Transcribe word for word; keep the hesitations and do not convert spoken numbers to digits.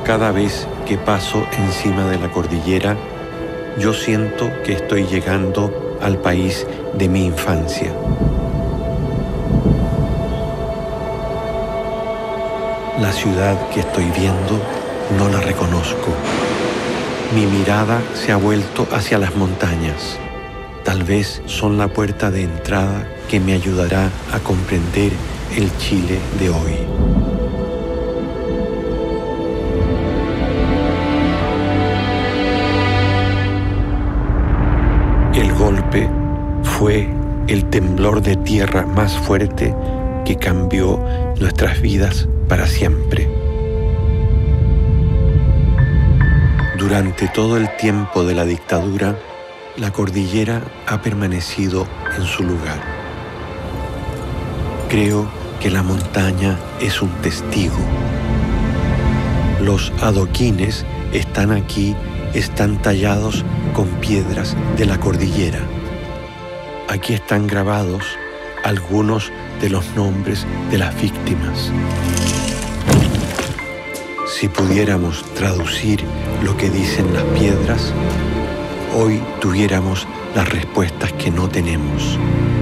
Cada vez que paso encima de la cordillera, yo siento que estoy llegando al país de mi infancia. La ciudad que estoy viendo no la reconozco. Mi mirada se ha vuelto hacia las montañas. Tal vez son la puerta de entrada que me ayudará a comprender el Chile de hoy. El golpe fue el temblor de tierra más fuerte que cambió nuestras vidas para siempre. Durante todo el tiempo de la dictadura, la cordillera ha permanecido en su lugar. Creo que la montaña es un testigo. Los adoquines están aquí, están tallados con piedras de la cordillera. Aquí están grabados algunos de los nombres de las víctimas. Si pudiéramos traducir lo que dicen las piedras, hoy tuviéramos las respuestas que no tenemos.